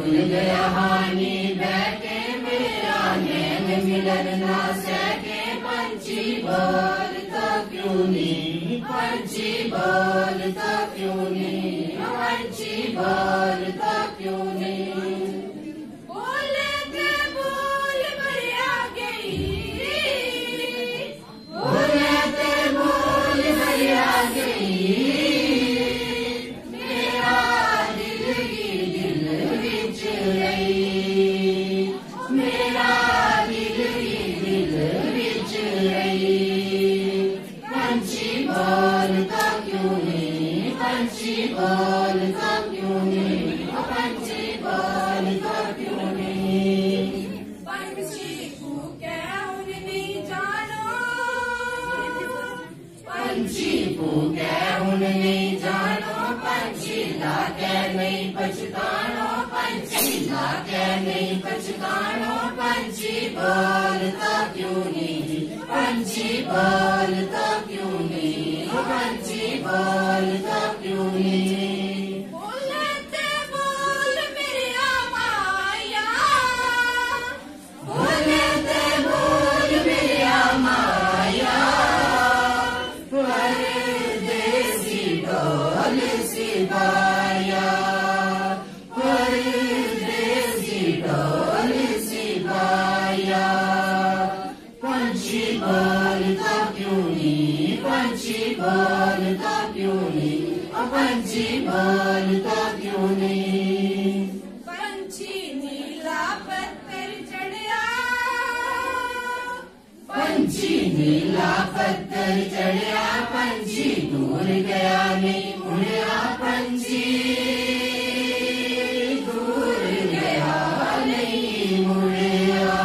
भूल गया हानि बैठे मेरा नैन मिलन ना सके पंछी बोलता क्यों नहीं पंछी बोलता क्यों नहीं पंछी बोलता क्यों नहीं बोले थे बोल भरिया गई बोले थे बोल भरिया गई मेरा दिल ही दिल विच रही मेरा दिल ही दिल विच रही पंछी बोलता क्यों नहीं पंछी बोलता क्यों नहीं पंछी बोलता क्यों नहीं पंछी को क्यों नहीं जानो पंछी को क्यों नहीं जानो पंछी लाके नहीं पछतानो पंछी लाके नहीं पछतानो पंछी बोलता क्यों नहीं पंछी बोलता क्यों नहीं पंछी बोलता क्यों नहीं बोले थे बोल मेरी माया बोले थे बोल मेरी माया परदेसी ढोल सिपाया परदेसी ढोल सिपाया पंछी बोलता क्यों नहीं पंछी बोलता क्यों नहीं पंछी बोलता क्यों नहीं पंछी नीला पत्थर चढ़िया पंछी नीला पत्थर चढ़िया पंछी दूर गया नहीं मुड़िया पंछी दूर गया नहीं मुड़िया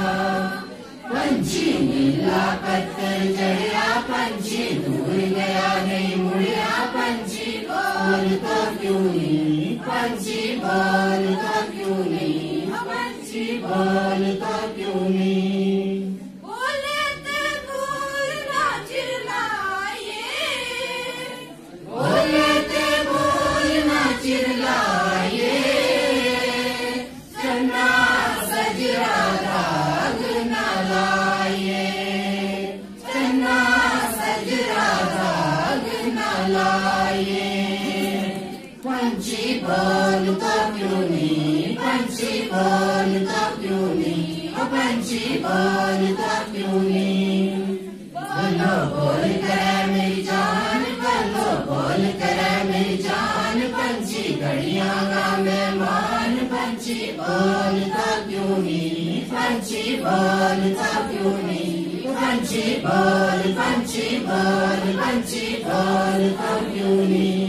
पंछी नीला पत्थर चढ़िया पंछी दूर गया नहीं मुड़िया पंछी बोलता क्यों नहीं पंछी बोलता क्यों नहीं पंछी बोलता क्यों नहीं बोले थे बोल ना चिल्लाए बोले थे बोल ना चिल्लाए चन्ना सजरा दाग ना लाए चन्ना सजरा दाग ना लाए पंछी बोलता क्यों नहीं पंछी बोलता क्यों नहीं पंछी बोलता क्यों नहीं बोलो बोल करे मेरी जान बोलो बोल करे मेरी जान पंछी घड़ियां का मेहमान पंछी बोलता क्यों नहीं पंछी बोलता क्यों नहीं पंछी बोल पंछी बोल पंछी बोलता क्यों नहीं